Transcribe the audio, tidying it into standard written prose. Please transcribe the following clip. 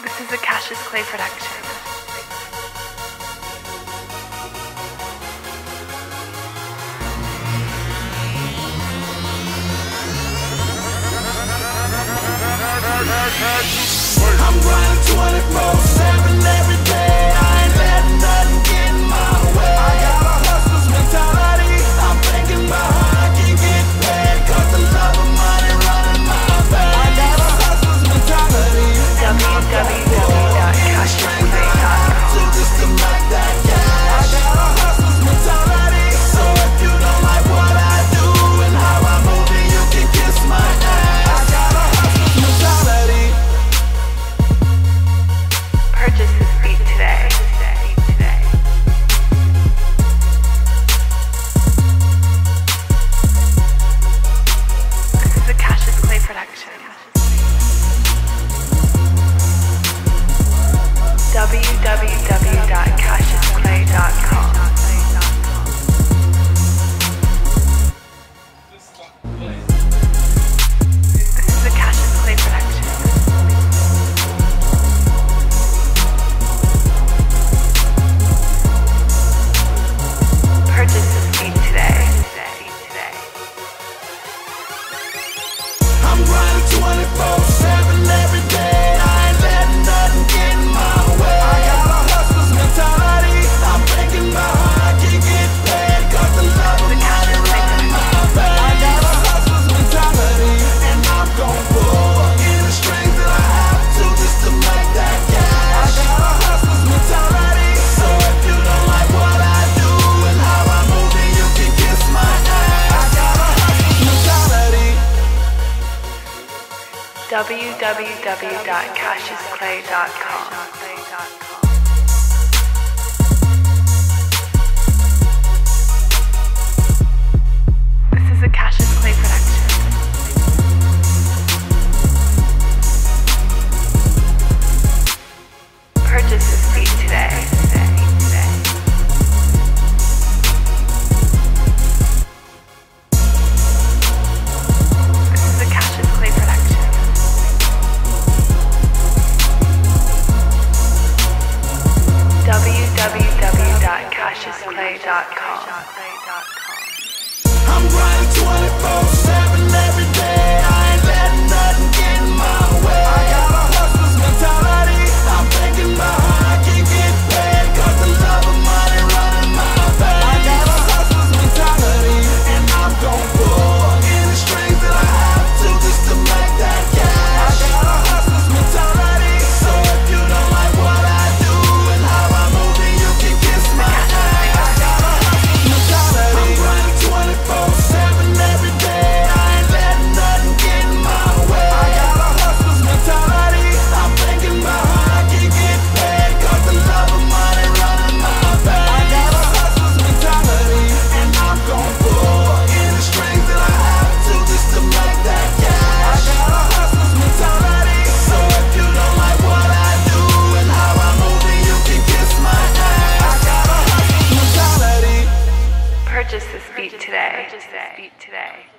This is a Cassius Clay production. I'm grinding 24/7 every day. I ain't letting nothing get in my way. I got a hustler's mentality. I'm thinking about how I can get paid, 'cause the love of money running my veins. I got a hustler's mentality. www.cassiusclay.com. So just to make that cash. I got a hustler's mentality. So if you don't like what I do and how I move, then you can kiss my ass. I got a hustler's mentality. Purchase this beat today. This is a Cassius Clay production. www.cassiusclay.com. This is a Cassius Clay production. Purchase this beat today. I'm grinding 24/7 every day. I ain't letting nothing get in my way. I got a hustler's mentality. I'm thinking about how I can get paid, 'cause the love of money running my veins. I got a hustler's mentality, and I'm gon' pull any strings that I have to just to make that cash. I got a hustler's mentality. So if you don't like what I do and how I move, then you can kiss my ass. I got a hustler's mentality. www.cassiusclay.com. This is a Cassius Clay production. Purchase this beat today. This is a Cassius Clay production. www.cassiusclay.com. I'm grinding 24/7 every day. I ain't letting nothing get in my way. I got a hustler's mentality. I'm thinking about how I can get paid, 'cause the love of money running my veins. I got a hustler's mentality, and I'm gon' pull any strings that I have to just to make that cash. I got a hustler's mentality. So if you don't like what I do and how I move, then you can kiss my ass. I got a hustler's mentality. I'm grinding 24/7 every day. I ain't letting nothing get in my way. I got a hustler's mentality. I'm thinking about how I can get paid, 'cause the love of money running my veins. I got a hustler's mentality, and I'm gon' pull any strings that I have to just to make that cash. I got a hustler's mentality. So if you don't like what I do and how I move, then you can kiss my ass. I got a hustler's mentality. Purchase this beat today.